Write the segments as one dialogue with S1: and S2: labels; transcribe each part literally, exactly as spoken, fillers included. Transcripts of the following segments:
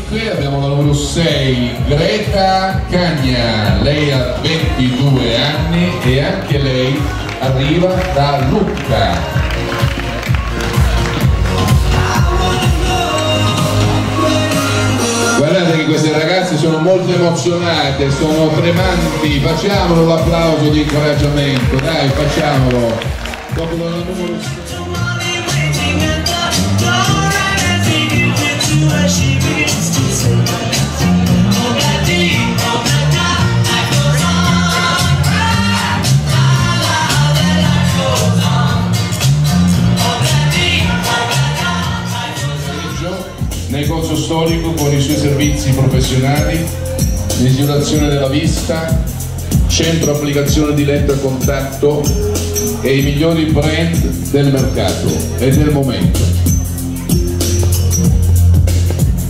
S1: cinque abbiamo la numero sei, Greta Cagna, lei ha ventidue anni e anche lei arriva da Lucca. Guardate che queste ragazze sono molto emozionate, sono tremanti, facciamolo l'applauso di incoraggiamento, dai, facciamolo. Dopo la numero sei. Negozio storico con i suoi servizi professionali, misurazione della vista, centro applicazione di lente a contatto e i migliori brand del mercato e del momento.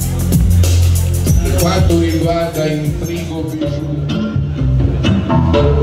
S1: Per quanto riguarda Intrigo Bijou